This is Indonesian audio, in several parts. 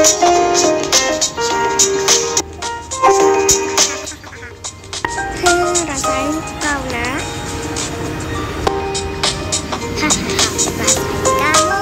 Rasain kau nak. Rasain kamu.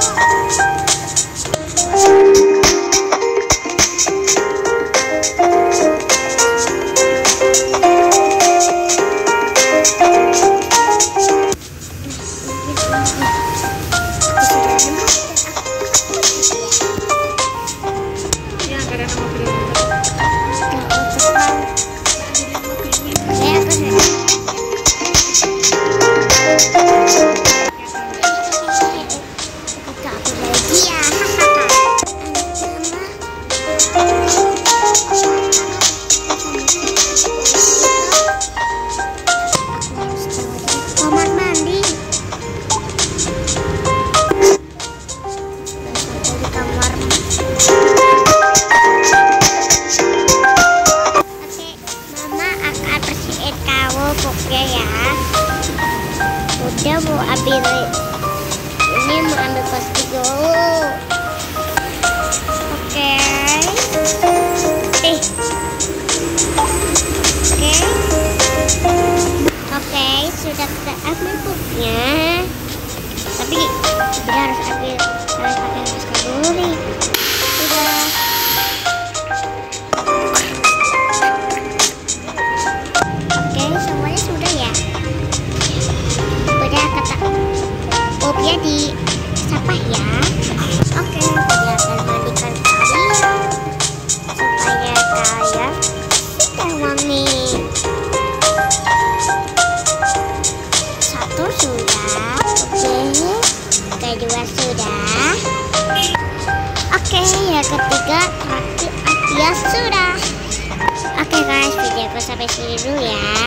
Udah mau ambil ini, mau ambil plastik dulu. Oke. Oke, sudah kita ambil pupnya. Tapi kita harus pakai masker dulu nih. Sudah. Oke, semuanya sudah ya. Pupnya disapah ya. Oke, dia akan mandikan kalian supaya kalian tidak wangi. Satu sudah, oke. Kedua sudah, oke. Yang ketiga terakhir ya sudah. Oke guys, videoku sampai sini dulu ya.